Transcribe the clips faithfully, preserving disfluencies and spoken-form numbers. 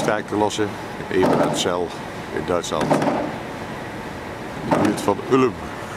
strijk te lossen, even uit Cel in Duitsland, in de buurt van Ulm.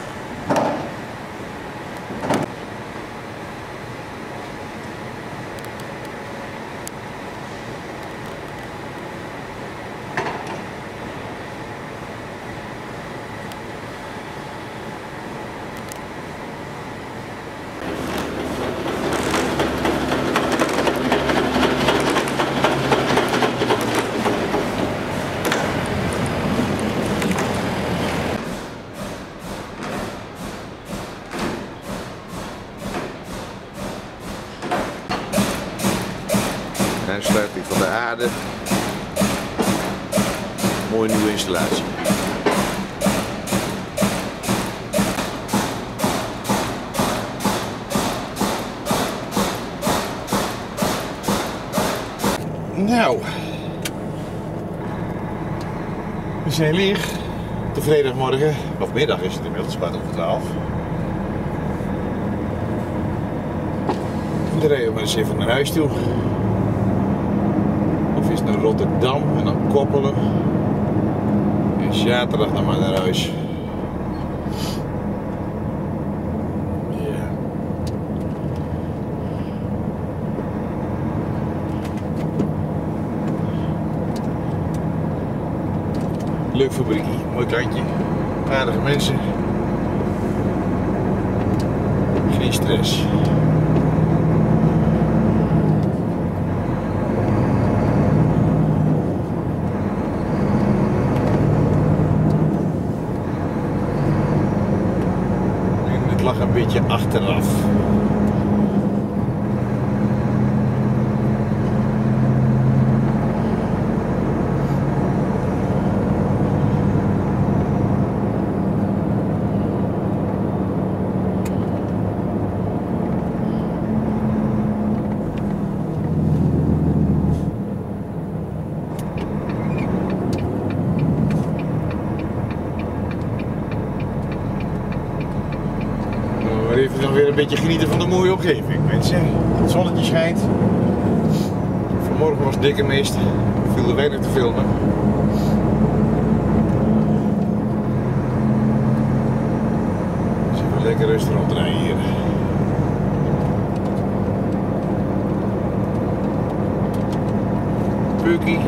Aansluiting van de aarde. Mooie nieuwe installatie. Nou, we zijn leeg. De vrijdagmorgen, of middag is het inmiddels, kwart over twaalf. Dan rijden we maar eens even naar huis toe. Of is naar Rotterdam en dan koppelen. En zaterdag dan maar naar huis. Ja. Leuk fabriekje, mooi kantje. Aardige mensen. Geen stress. Lag een beetje achteraf. Even dan weer een beetje genieten van de mooie omgeving, mensen. Het zonnetje schijnt. Vanmorgen was dikke mist. Viel er weinig te filmen. Dus even lekker rustig rondrijden hier. Pukkie.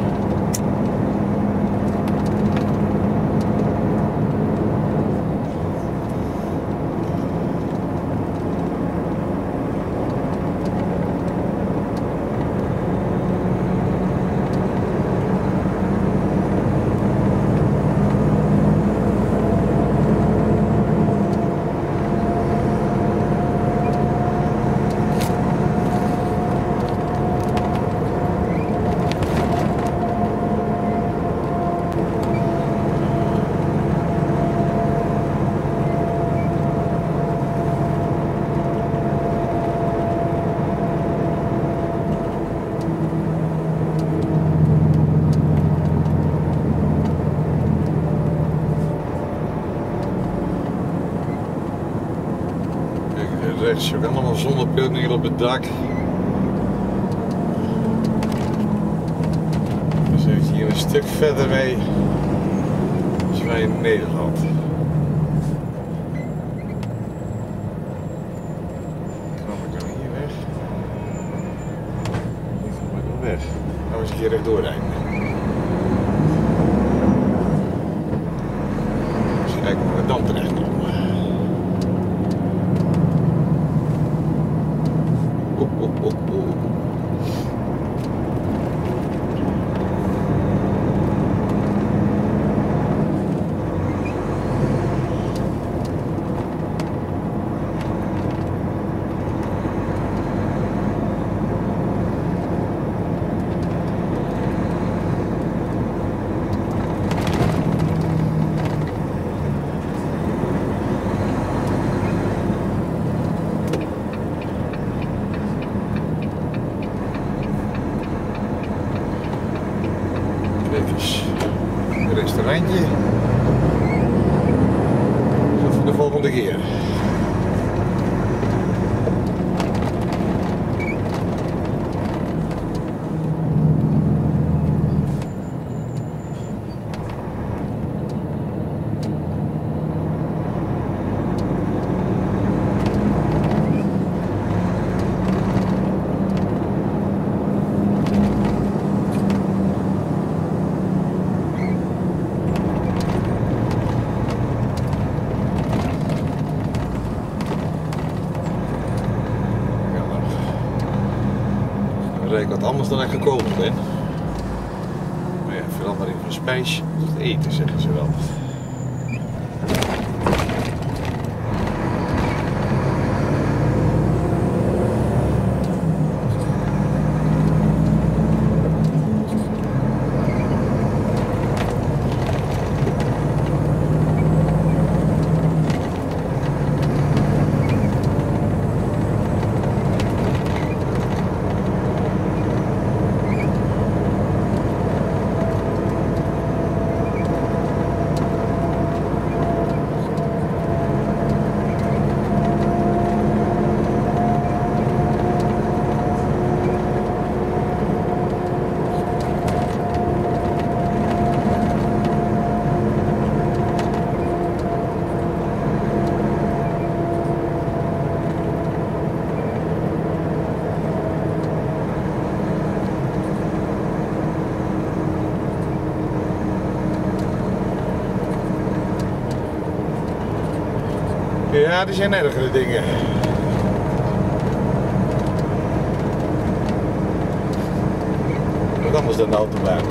Rechts ook allemaal zonnepanelen op het dak. Dus heeft hier een stuk verder mee als wij in Nederland. Kom ik dan hier weg? Niet kom ik dan weg. Nou eens een keer rechtdoor rijden. Dus kijken waar we dan terecht komen. Oh, oh, oh, oh. Een restaurantje. Dat voor de volgende keer. rijd ik wat anders dan ik gekomen ben. Maar ja, verandering van spijs tot eten, zeggen ze wel. Ja, er zijn ergere dingen. Wat anders dan de autobaan.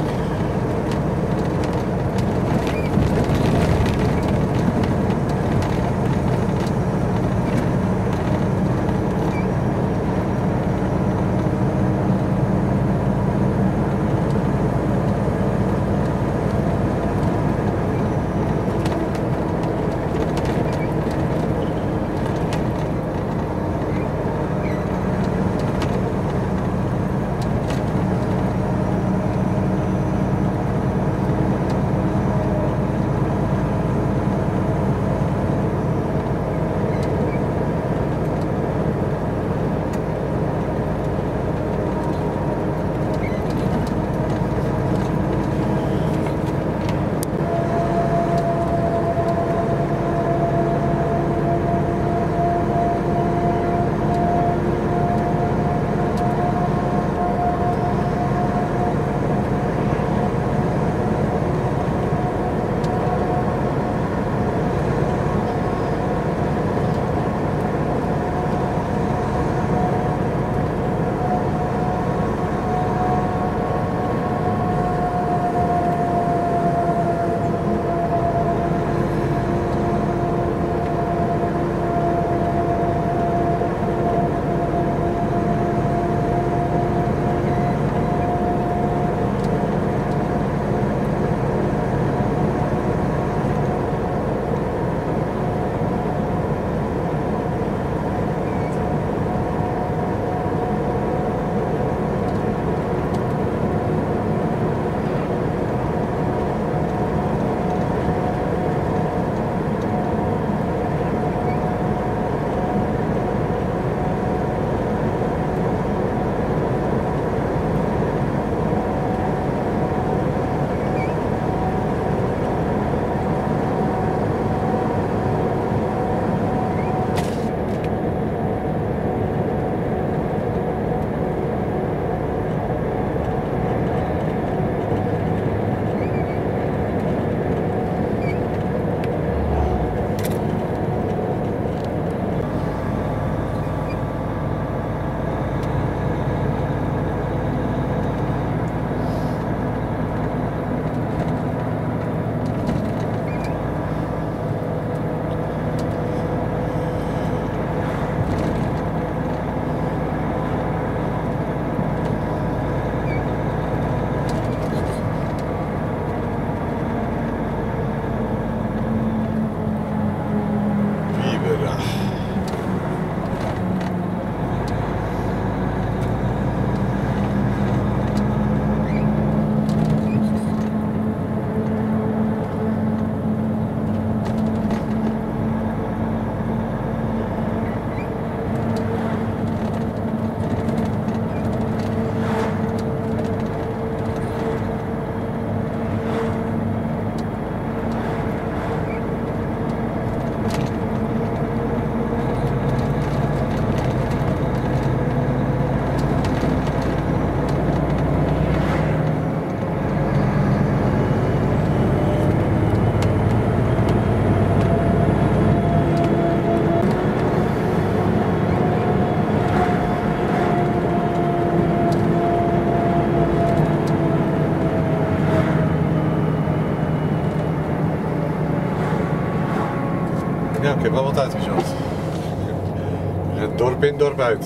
Ja, ik heb wel wat uitgezocht. Het dorp in, dorp uit.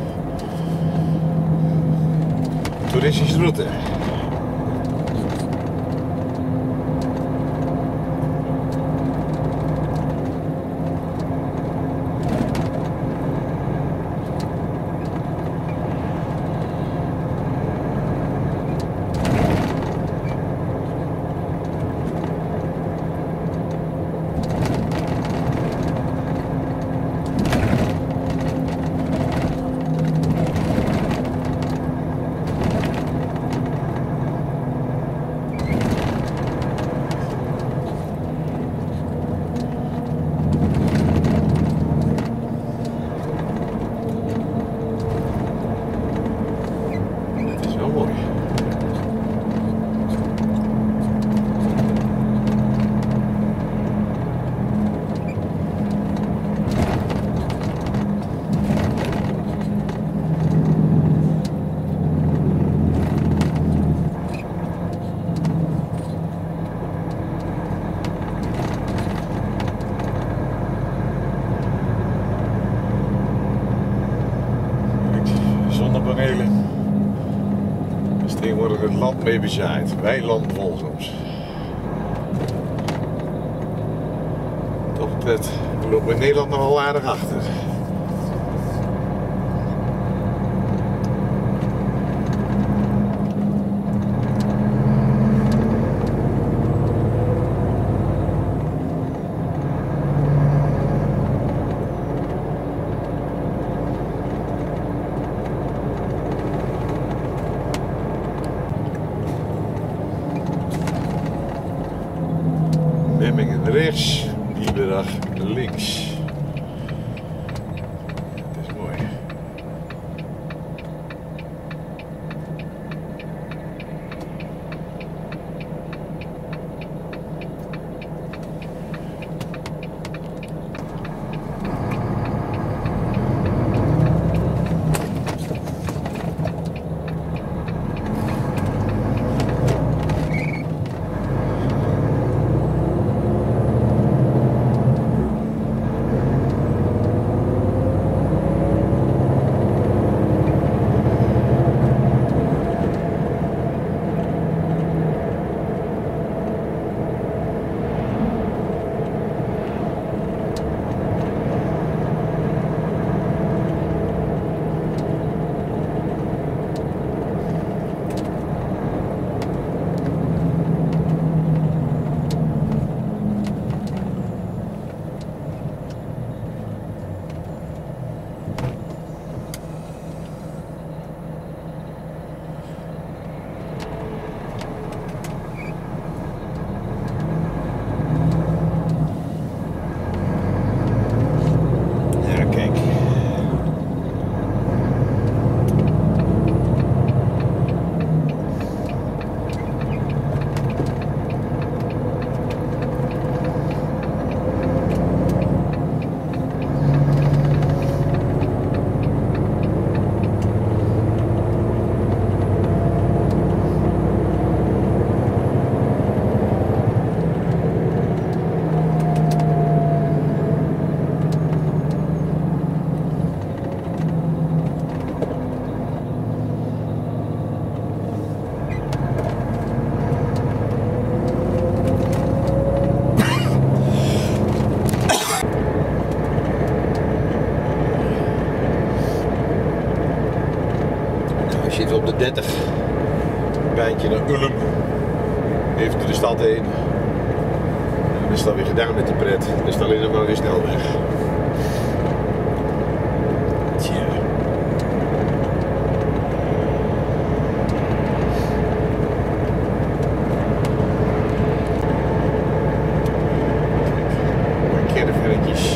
Toeristische route. Zonnepanelen. Dus tegenwoordig het land mee bezaaid. Weiland volgens. Toch het, we lopen in Nederland nog wel aardig achter. Bemmingen rechts, Bieberdag links. Dat is mooi. Zitten we op de dertig. Een wijntje naar Ulm. Even door de stad heen. En dan is het alweer gedaan met de pret. Dan is het alleen nog maar weer snel weg. Tja. Caravanetjes.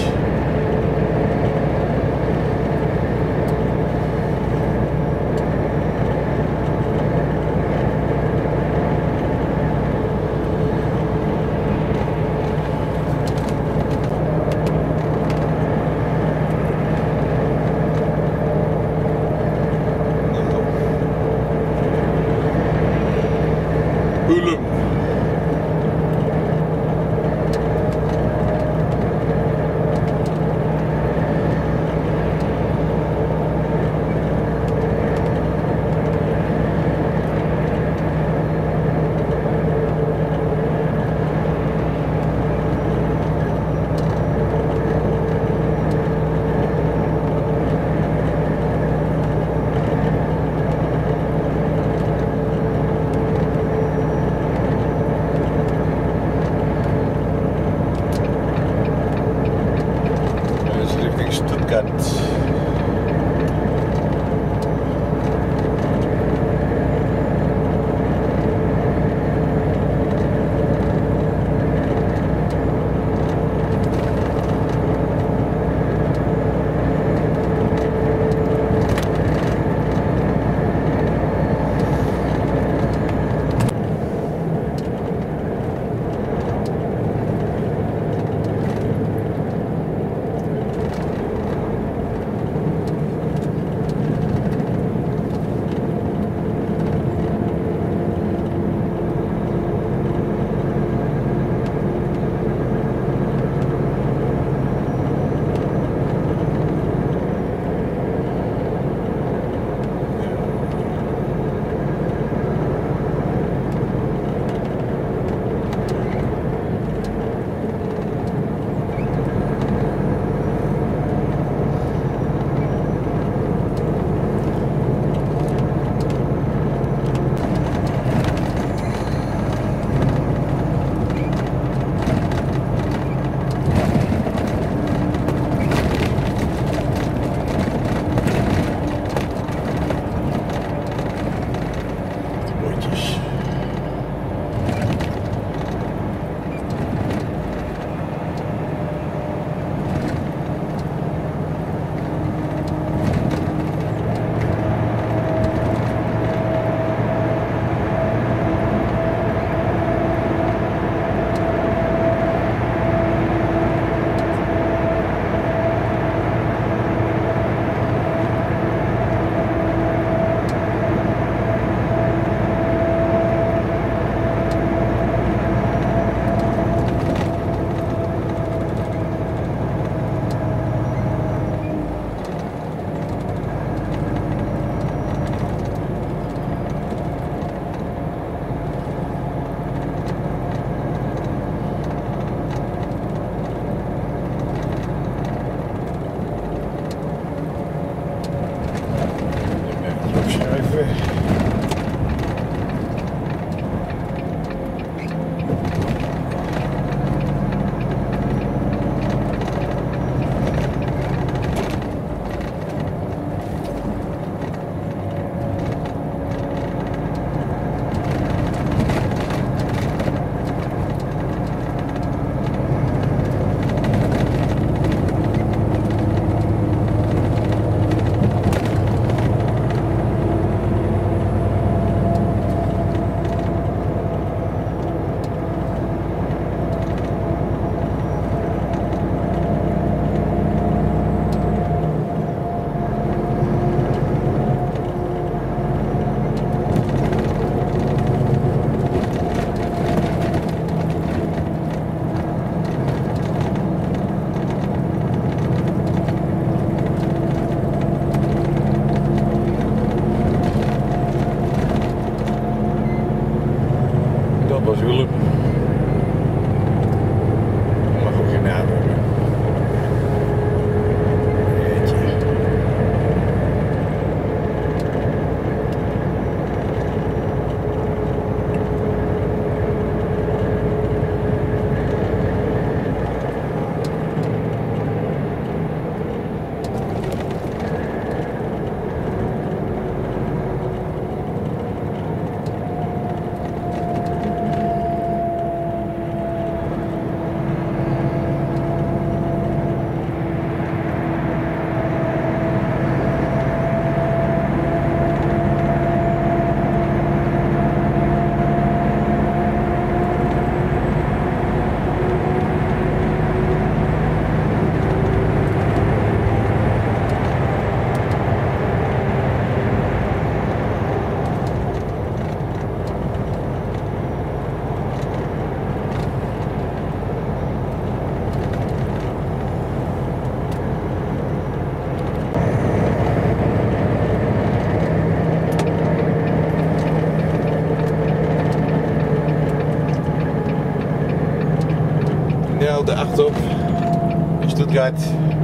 de achtop in Stuttgart.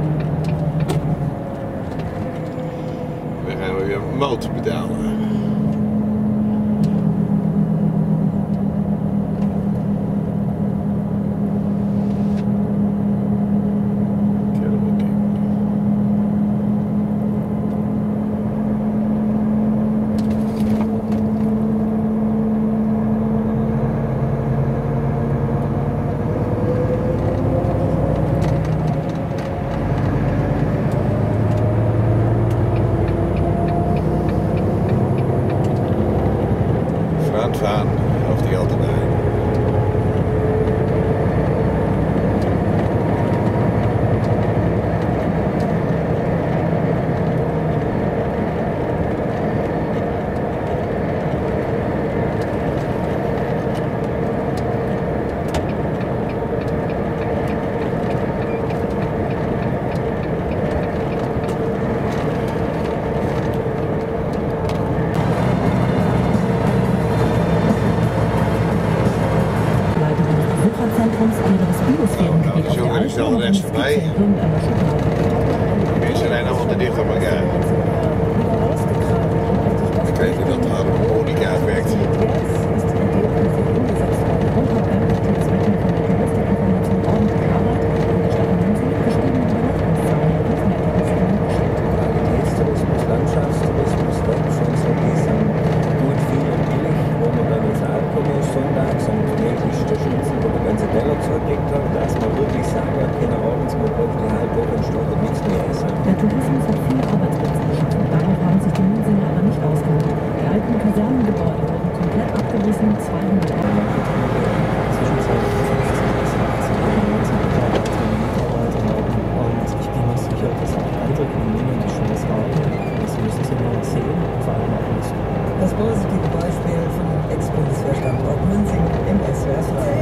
We gaan weer motor betalen. Fahren auf die Autobahn. Snel de rest voorbij. Mensen rijden allemaal te dicht op elkaar. Ik weet niet dat de harmonica werkt. Der Tourismus hat viele Arbeitsplätze geschaffen. Darauf haben sich die Mühlsinger aber nicht ausgeruht. Die alten Kasernengebäude wurden komplett abgerissen, zweihundert Euro. Zwischenzeitlich fünfzehn bis achtzehn Mitarbeiter haben. Und ich bin mir sicher, dass auch andere Kommunen die Chance haben. Das müssen sie nur sehen und vor allem auch nutzen. Das positive Beispiel von Ex-Bundeswehrstandort Münzing im S W R zwei.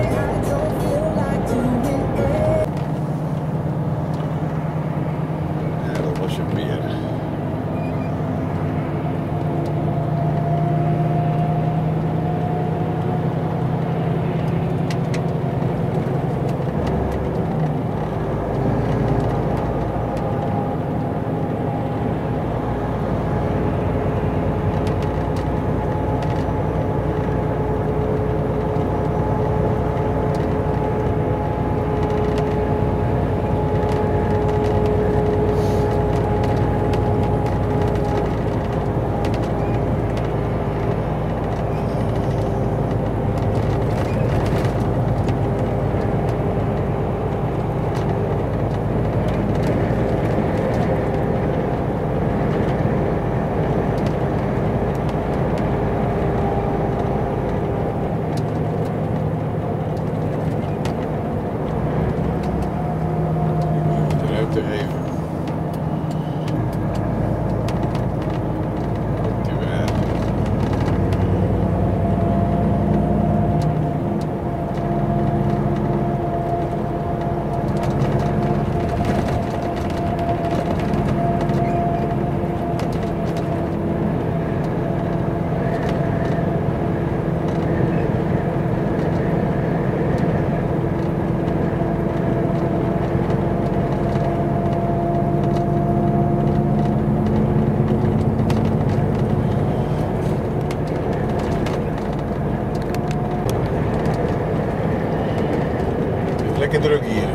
Was je meer. Te geven. Komt u weer. Lekker druk hier.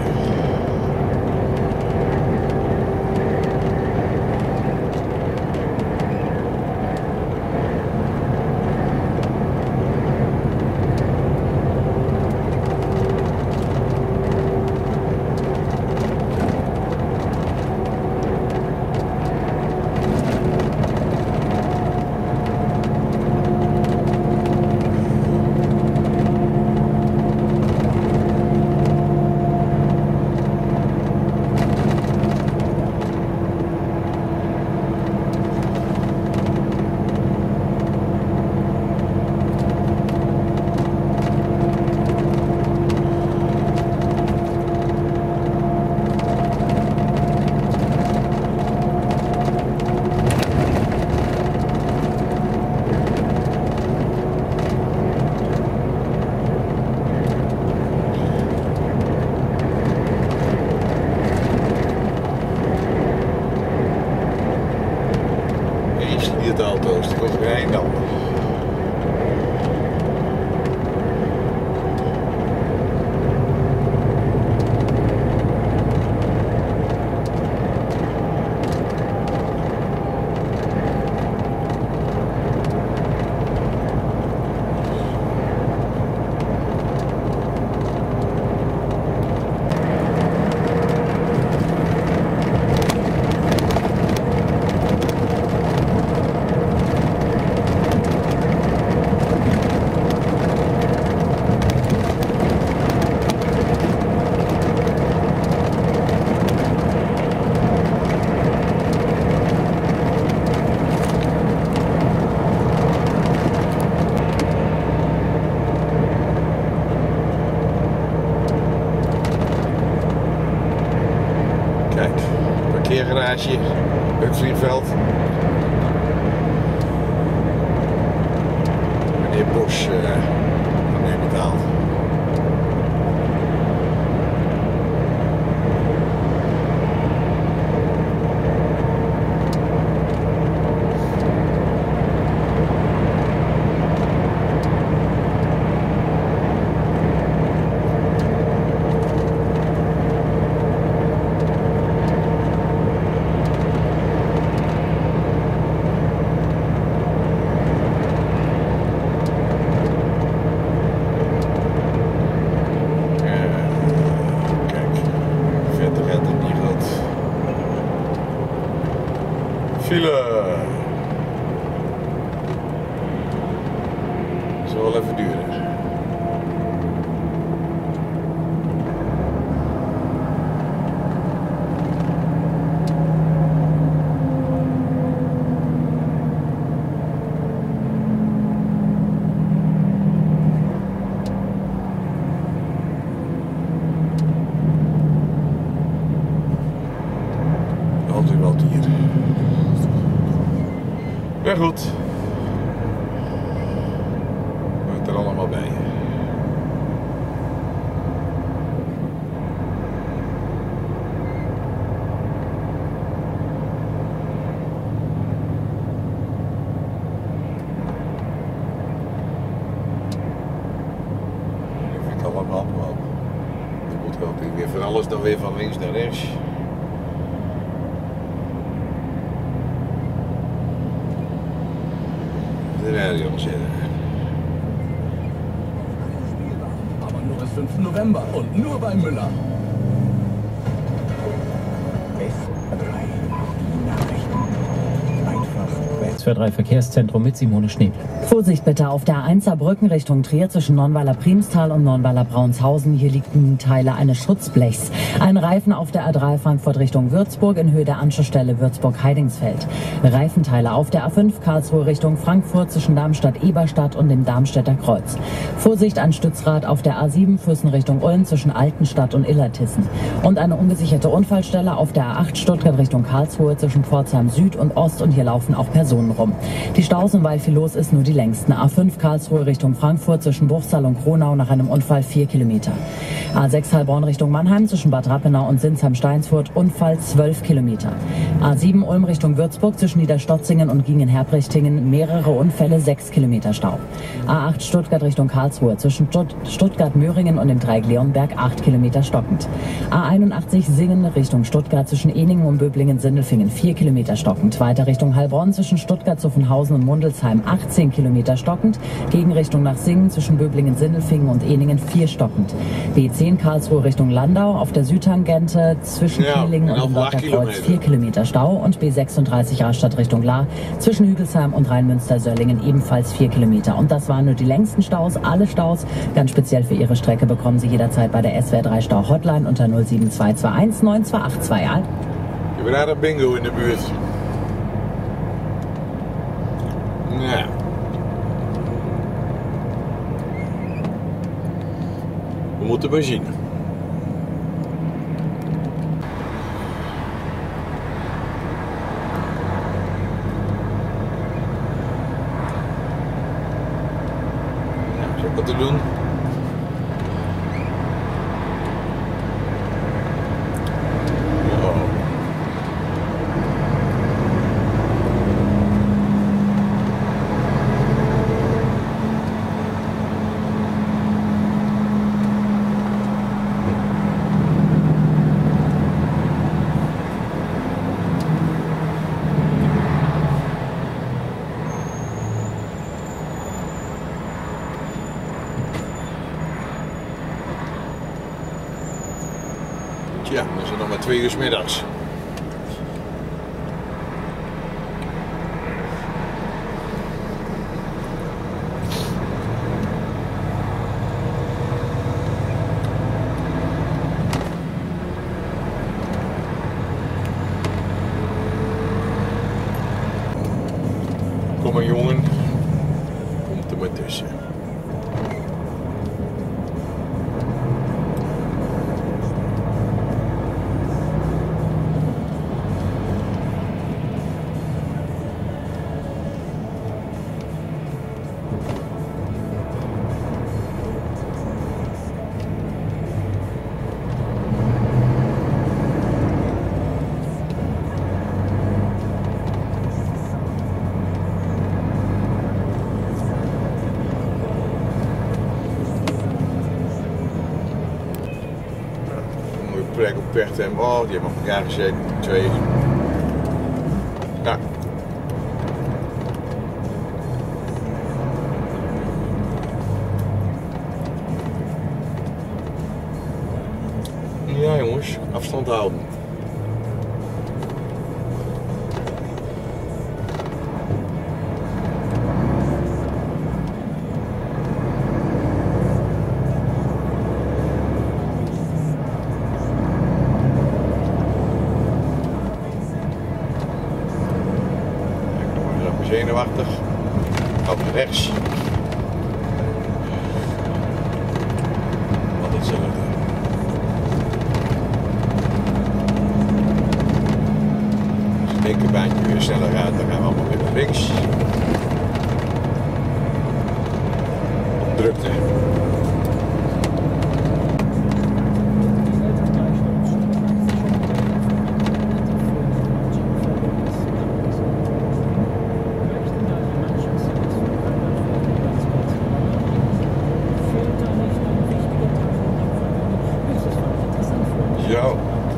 vierde auto's, die komt er weer één dan. Parkeergarage, het vliegveld. Meneer Bosch uh, meneer betaald. File. Dat zal wel even duren. Altijd wel hier. Ja goed. We zijn er allemaal bij. Dat vind ik allemaal wel. Het moet wel weer van alles dan weer van links naar rechts. De radio zitten. Aber nur bis fünften November und nur bei Müller. S W R drei Verkehrszentrum mit Simone Schneebler. Vorsicht bitte auf der A eins Saarbrücken Richtung Trier zwischen Nonnweiler-Priemstal und Nonnweiler-Brauenshausen. Hier liegen Teile eines Schutzblechs. Ein Reifen auf der A drei Frankfurt Richtung Würzburg in Höhe der Anschlussstelle Würzburg-Heidingsfeld. Reifenteile auf der A fünf Karlsruhe Richtung Frankfurt zwischen Darmstadt-Eberstadt und dem Darmstädter Kreuz. Vorsicht, ein Stützrad auf der A sieben Füssen Richtung Ulm zwischen Altenstadt und Illertissen. Und eine ungesicherte Unfallstelle auf der A acht Stuttgart Richtung Karlsruhe zwischen Pforzheim Süd und Ost, und hier laufen auch Personen rum. Die Staus, und weil viel los ist, nur die längsten. A fünf Karlsruhe Richtung Frankfurt zwischen Buchsal und Kronau nach einem Unfall vier Kilometer. A sechs Heilbronn Richtung Mannheim zwischen Bad Rappenau und Sinsheim-Steinsfurt, Unfall zwölf Kilometer. A sieben Ulm Richtung Würzburg zwischen Niederstotzingen und Gingen-Herbrichtingen, mehrere Unfälle, sechs Kilometer Stau. A acht Stuttgart Richtung Karlsruhe zwischen Stuttgart-Möhringen und dem Dreieck Leonberg, acht Kilometer stockend. A einundachtzig Singen Richtung Stuttgart zwischen Eningen und Böblingen-Sindelfingen, vier Kilometer stockend. Weiter Richtung Heilbronn zwischen Stuttgart-Zuffenhausen und Mundelsheim, achtzehn Kilometer stockend. Gegenrichtung nach Singen zwischen Böblingen-Sindelfingen und Eningen, vier stockend. B zehn Karlsruhe Richtung Landau auf der Südtangente zwischen Ja, Kehlingen genau, und dem acht Dorfer Kreuz, Kilometer. vier Kilometer Stau. Und B sechsunddreißig Rastatt Richtung Lahr zwischen Hügelsheim und Rheinmünster-Söllingen, ebenfalls vier Kilometer. Und das waren nur die längsten Staus. Alle Staus, ganz speziell für Ihre Strecke, bekommen Sie jederzeit bei der S W R drei Stau Hotline unter null sieben zwei zwei eins neun zwei acht zwei. Ja? Je bent daar een bingo in de buurt. Ja. We moeten maar zien. Ja, is ook wat te doen. nog maar twee uur 's middags. Kom maar jongen, komt er maar tussen. Plek op Pechtem. Oh, die hebben op elkaar gezeten, twee. Nou. Ja jongens, afstand houden. Zenuwachtig, gaat naar rechts. Wat hetzelfde. Als het linkerbaantje weer sneller gaat, dan gaan we allemaal weer naar links. Drukte. Zo.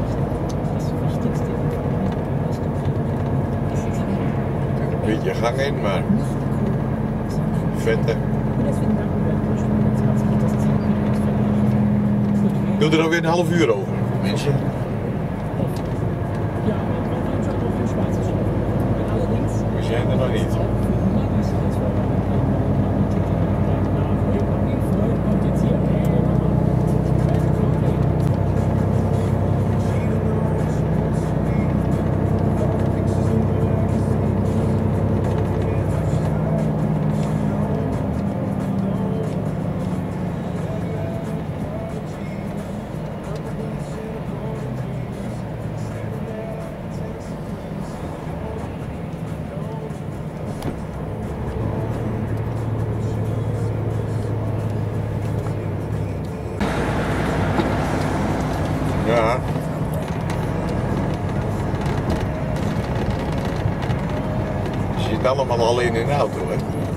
Een beetje gang in, maar vette. Doe er alweer een half uur over, mensen. We zijn er nog niet. Ja. Je zit allemaal alleen in de auto, hè.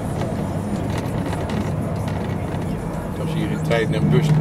Als hier in trein en bus.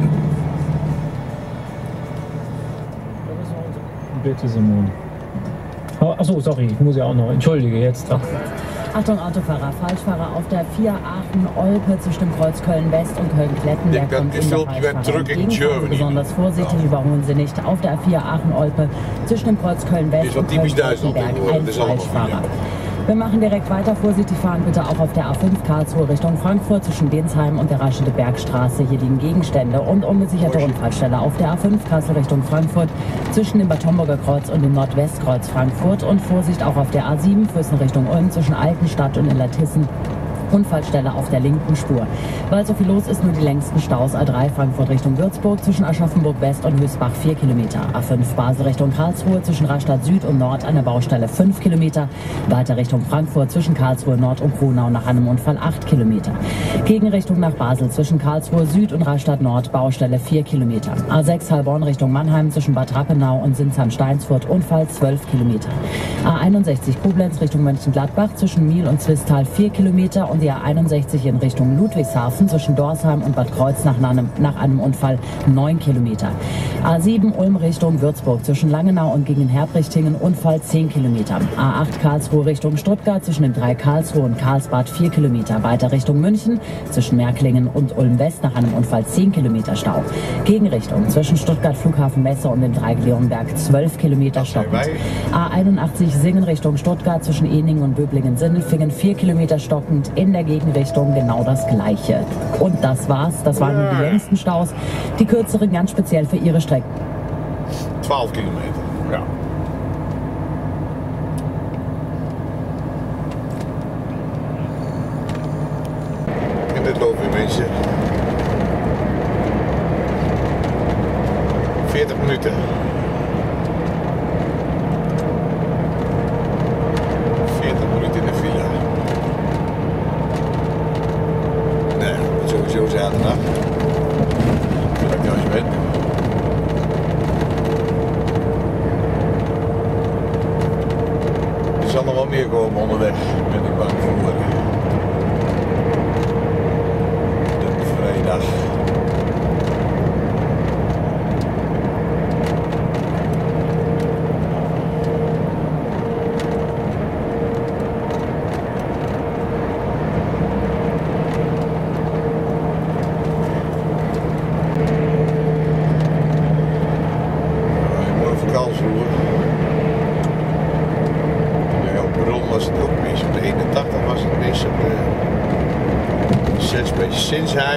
Bitte, Simone. Oh, achso, sorry, ich muss ja auch noch. Entschuldige, jetzt. Ach. Achtung Autofahrer, Falschfahrer auf der vier Aachen-Olpe zwischen dem Kreuz Köln-West und Köln-Klettenberg kommt in der Falschfahrer entgegen. Besonders vorsichtig, überholen Sie nicht auf der vier Aachen-Olpe zwischen dem Kreuz Köln-West und Köln-Klettenberg ein Falschfahrer. Wir machen direkt weiter. Vorsichtig fahren bitte auch auf der A fünf Karlsruhe Richtung Frankfurt zwischen Densheim und der Raschede Bergstraße. Hier liegen Gegenstände und ungesicherte Unfallstelle auf der A fünf Kassel Richtung Frankfurt zwischen dem Bad Homburger Kreuz und dem Nordwestkreuz Frankfurt. Und Vorsicht auch auf der A sieben Füssen Richtung Ulm zwischen Altenstadt und Illertissen. Unfallstelle auf der linken Spur. Weil so viel los ist, nur die längsten Staus. A drei Frankfurt Richtung Würzburg zwischen Aschaffenburg West und Höchstbach vier Kilometer. A fünf Basel Richtung Karlsruhe zwischen Rastatt Süd und Nord an der Baustelle fünf Kilometer. Weiter Richtung Frankfurt zwischen Karlsruhe Nord und Kronau nach einem Unfall acht Kilometer. Gegenrichtung nach Basel zwischen Karlsruhe Süd und Rastatt Nord Baustelle vier Kilometer. A sechs Heilbronn Richtung Mannheim zwischen Bad Rappenau und Sinsheim-Steinsfurt Unfall zwölf Kilometer. A einundsechzig Koblenz Richtung Mönchengladbach zwischen Miel und Zwistal vier Kilometer und die A einundsechzig in Richtung Ludwigshafen zwischen Dorsheim und Bad Kreuznach nach einem, nach einem Unfall neun Kilometer. A sieben Ulm Richtung Würzburg zwischen Langenau und gegen Herbrichtingen Unfall zehn Kilometer. A acht Karlsruhe Richtung Stuttgart zwischen den drei Karlsruhe und Karlsbad vier Kilometer. Weiter Richtung München zwischen Märklingen und Ulm West nach einem Unfall zehn Kilometer Stau. Gegenrichtung zwischen Stuttgart Flughafen Messe und dem Dreieck Leonberg zwölf Kilometer stockend. A einundachtzig Singen Richtung Stuttgart zwischen Eningen und Böblingen-Sindelfingen vier Kilometer stockend. In der Gegenrichtung genau das Gleiche. Und das war's. Das waren nur die längsten Staus. Die kürzeren ganz speziell für ihre Strecken. twaalf kilometer. Ja. En dit loopt weer mensen. veertig minuten. veertig minuten in de file. Nee, sowieso zaterdag. Dat ik thuis ben. Er zal nog wel meer komen onderweg, ben ik bang voor. De vrijdag. Was het ook mis. Op de eenentachtig was het mis. Op de zes bij Sinsheim.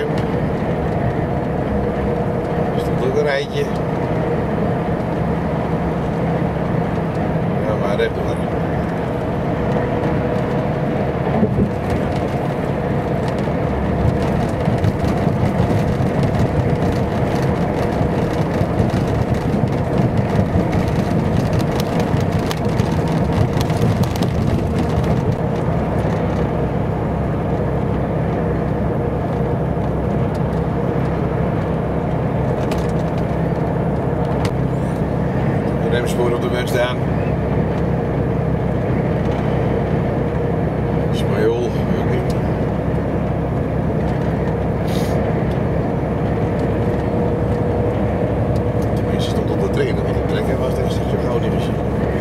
Is dat ook een rijtje? Ja, maar recht door. Remspoor op de weg staan. Smajool, ook niet. Tenminste stond op de trainer, want de trekker was deze zo gauw niet gezien.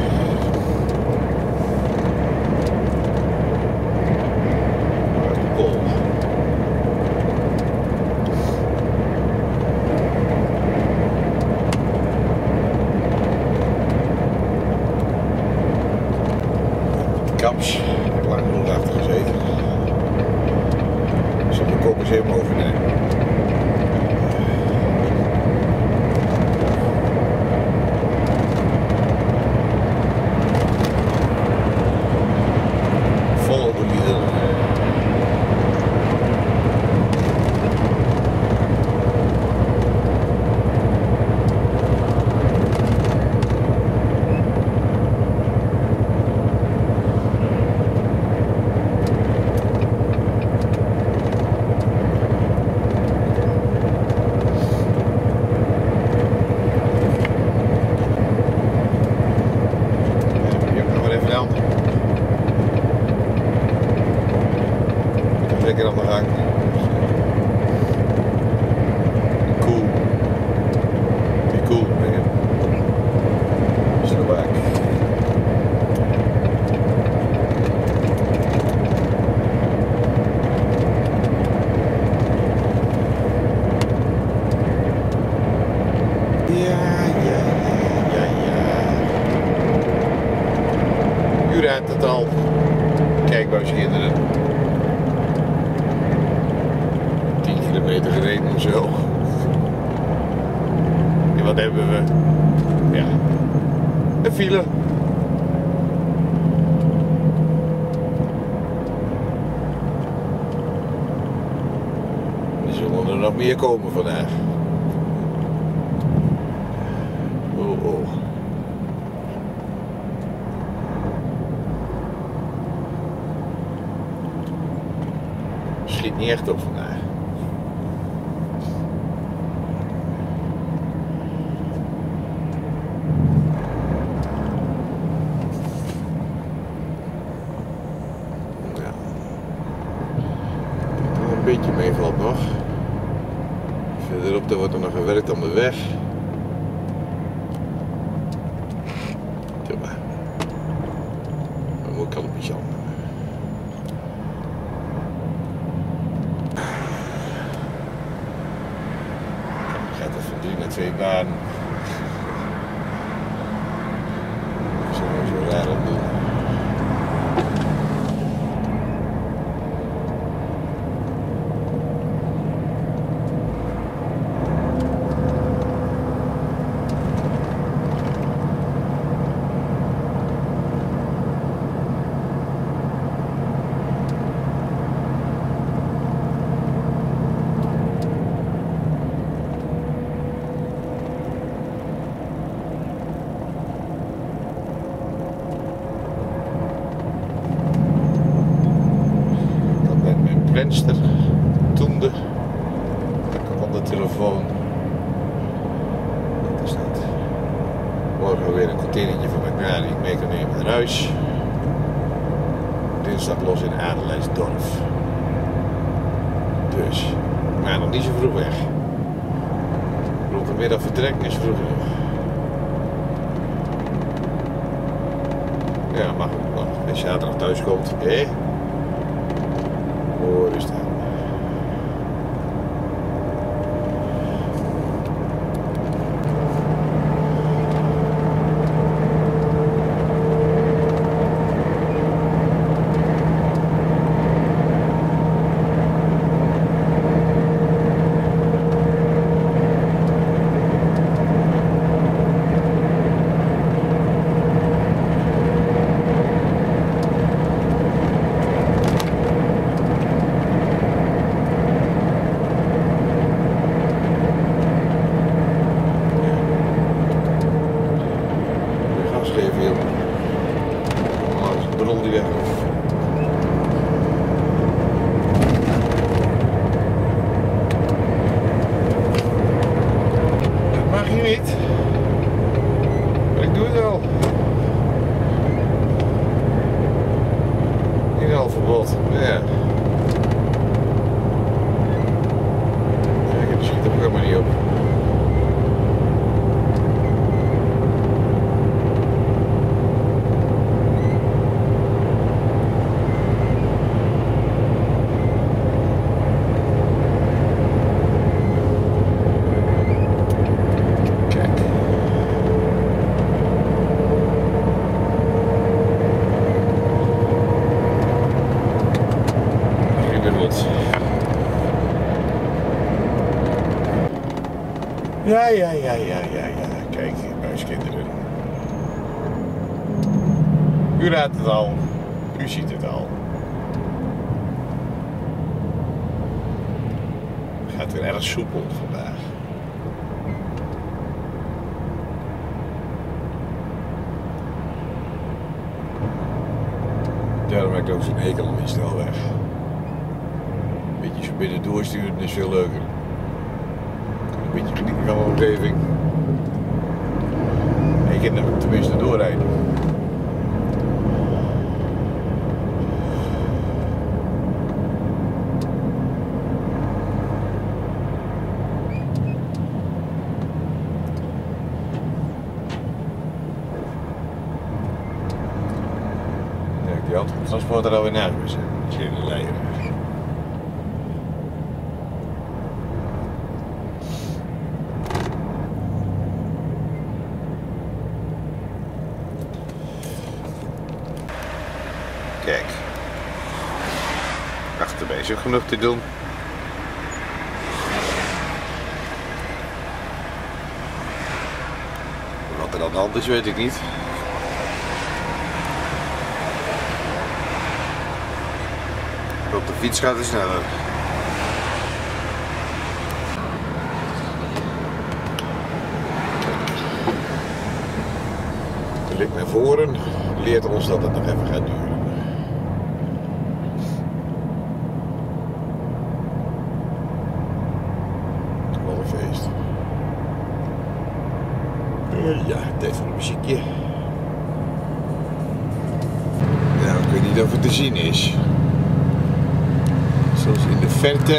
Waar is de kool? Kamps, ik heb lang genoeg achter gezeten. Ik zal de kop eens even overnemen. Volgen de lieden. Lekker aan de gang. Cool. Be cool, man. Zo back. Ja, ja, ja, ja. U rijdt het al. Kijk, wou schilderen. tien kilometer gereden of zo. En wat hebben we? Ja, een file. Er zullen er nog meer komen vandaag. Oh, oh. Schiet niet echt op vandaag. Ja. beetje meevalt nog. Verderop daar wordt er nog gewerkt aan de weg. Doe maar. Dan moet ik al een beetje aan. Dan gaat het van drie naar twee banen. Zo zo raar op doen. Venster, Toende, op de telefoon. Dat is dat. Morgen weer een containertje van elkaar die ik mee kan nemen naar huis. Dinsdag los in Adelijsdorp. Dus, maar nog niet zo vroeg weg. Rond de middag vertrekken is vroeg genoeg. Ja, mag ook nog. Als je zaterdag thuis komt, hé. Hoor is dat. Verbod, ja. Kijk, die ziet er ook helemaal niet op. Ja, ja, ja, ja, ja, ja. Kijk, buiskinderen. U raadt het al. U ziet het al. Het gaat weer erg soepel vandaag. Daarom heb ik ook zo'n hekel aan die snelweg. Een beetje zo binnen doorsturen is veel leuker. Een beetje genieten van mijn omgeving. Ik kan er tenminste doorrijden. Ja, die auto transport er alweer naar me zijn. Die zit in de leider. Kijk, achterbij is ook genoeg te doen. Wat er aan de hand is, weet ik niet. Op de fiets gaat het sneller. De blik naar voren leert ons dat het nog even gaat duren. Feest. Uh, ja, tijd voor een muziekje. Nou, ik weet niet of het te zien is. Zoals in de verte,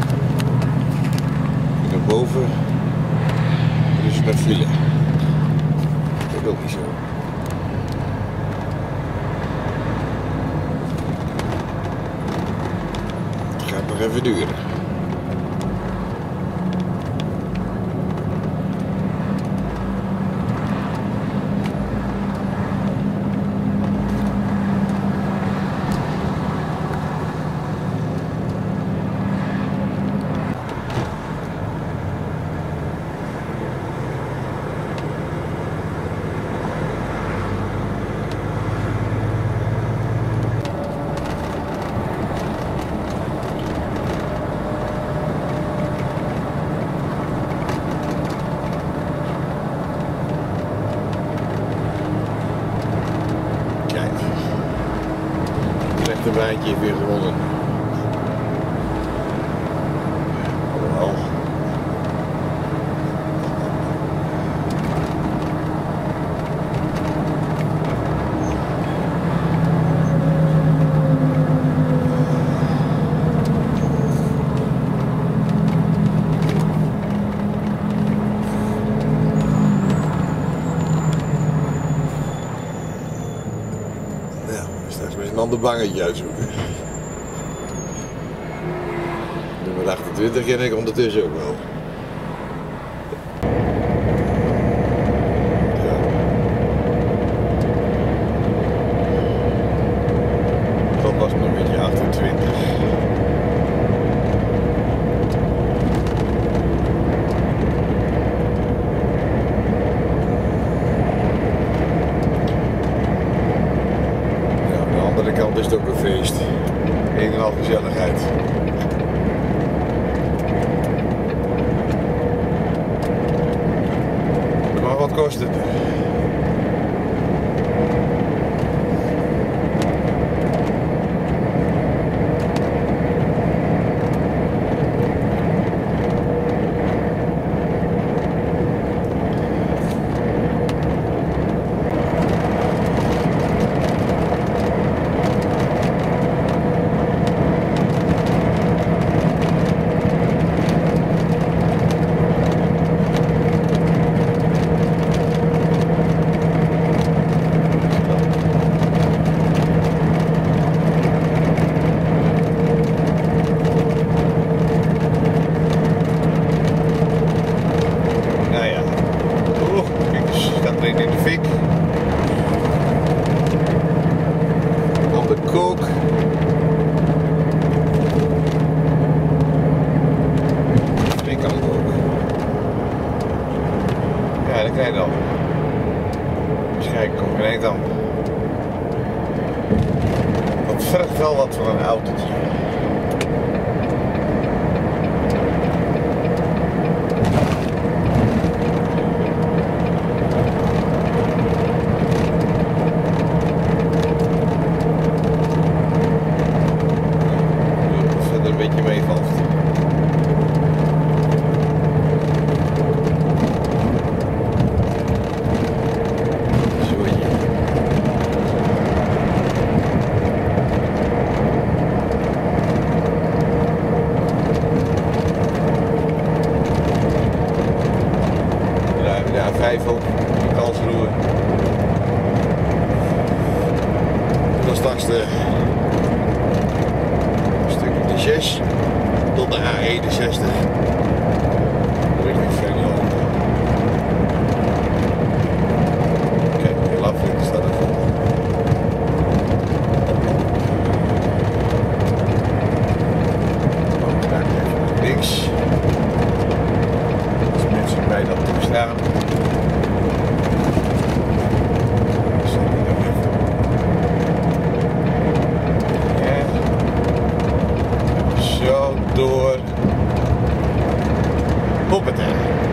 naar boven, dus het met file. Dat wil niet zo. Het gaat nog even duren. Een wijntje weer gewonnen. Alhoewel. Straks met een ander bangetje uitzoeken. Nummer achtentwintig ken ik ondertussen ook wel. Ja. Dat was nummertje achtentwintig. Aan de andere kant is het ook een feest. Een en al gezelligheid. Maar wat kost het? Kook. Die kan het ook. Ja, dat krijg je dan. Waarschijnlijk kom ik ineens dan. Dat vergt wel wat van een autootje. vijf op Karlsruhe. Dan straks de stukje de zes tot de A eenenzestig. Richting Venlo. Kijk, heel afwit staat er vol. Daar even links. Als mensen bij dat toestaan. Door Hoppatee.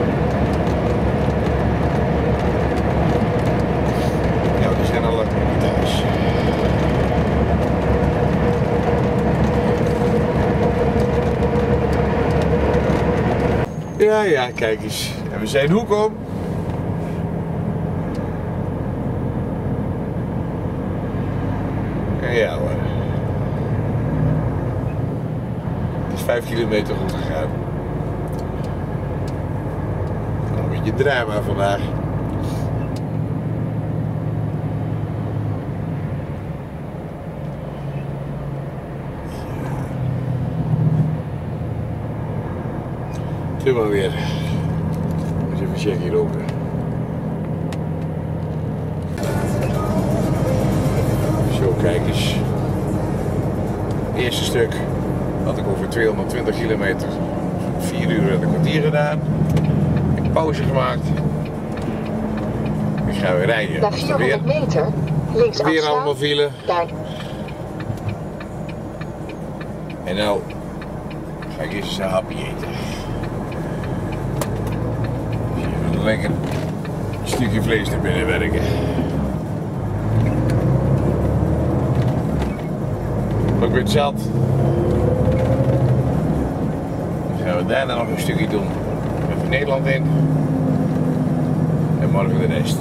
Ja, die zijn al lang thuis. Ja, ja, kijk eens. En we zijn hoek om. En ja hoor. vijf kilometer goed gegaan. Een beetje drama vandaag. Doe maar weer. Eens even checken hierover. Zo, kijk eens. Het eerste stuk had ik over tweehonderdtwintig kilometer, vier uur en een kwartier gedaan. Ik heb pauze gemaakt. Ik ga weer rijden. Na vierhonderd meter, links weer afslaan. allemaal file. Daar. En nou ga ik eerst eens een hapje eten. Even lekker een stukje vlees naar binnen werken. Ik ben zat. Dan gaan we daarna nog een stukje doen. Even Nederland in. En morgen de rest.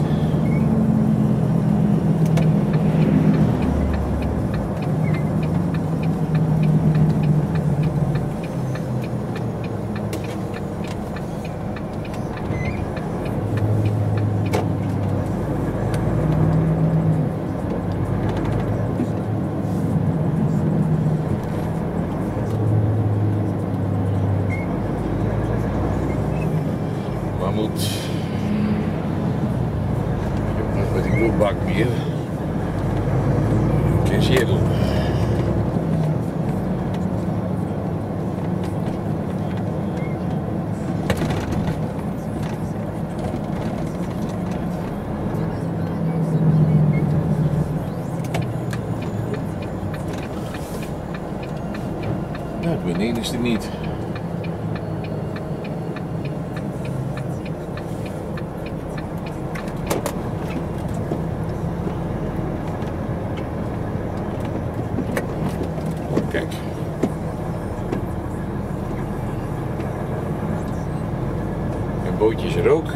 Moet nog met die bloedbak meer. Ik kan hier doen. Nou, beneden is het niet. Kijk. Een bootje is er ook.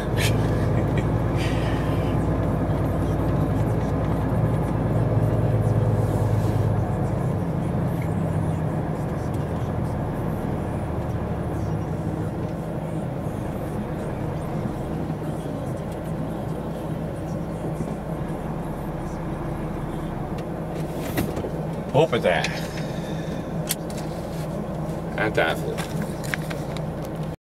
Hoppata. Aan tafel.